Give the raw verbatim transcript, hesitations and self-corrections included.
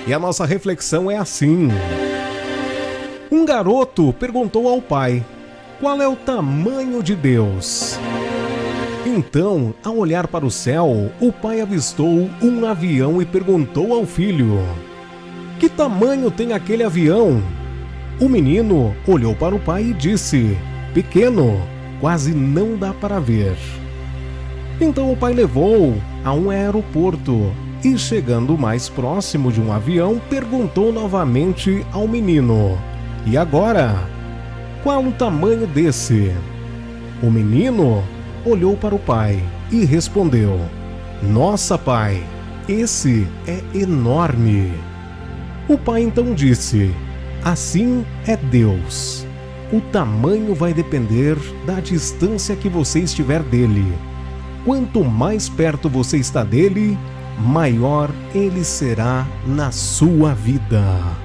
E a nossa reflexão é assim: um garoto perguntou ao pai: qual é o tamanho de Deus? Então, ao olhar para o céu, o pai avistou um avião e perguntou ao filho: que tamanho tem aquele avião? O menino olhou para o pai e disse: pequeno, quase não dá para ver. Então o pai levou a um aeroporto e, chegando mais próximo de um avião, perguntou novamente ao menino: e agora? Qual o tamanho desse? O menino olhou para o pai e respondeu: nossa, pai, esse é enorme. O pai então disse: assim é Deus. O tamanho vai depender da distância que você estiver dele. Quanto mais perto você está dele, maior ele será na sua vida.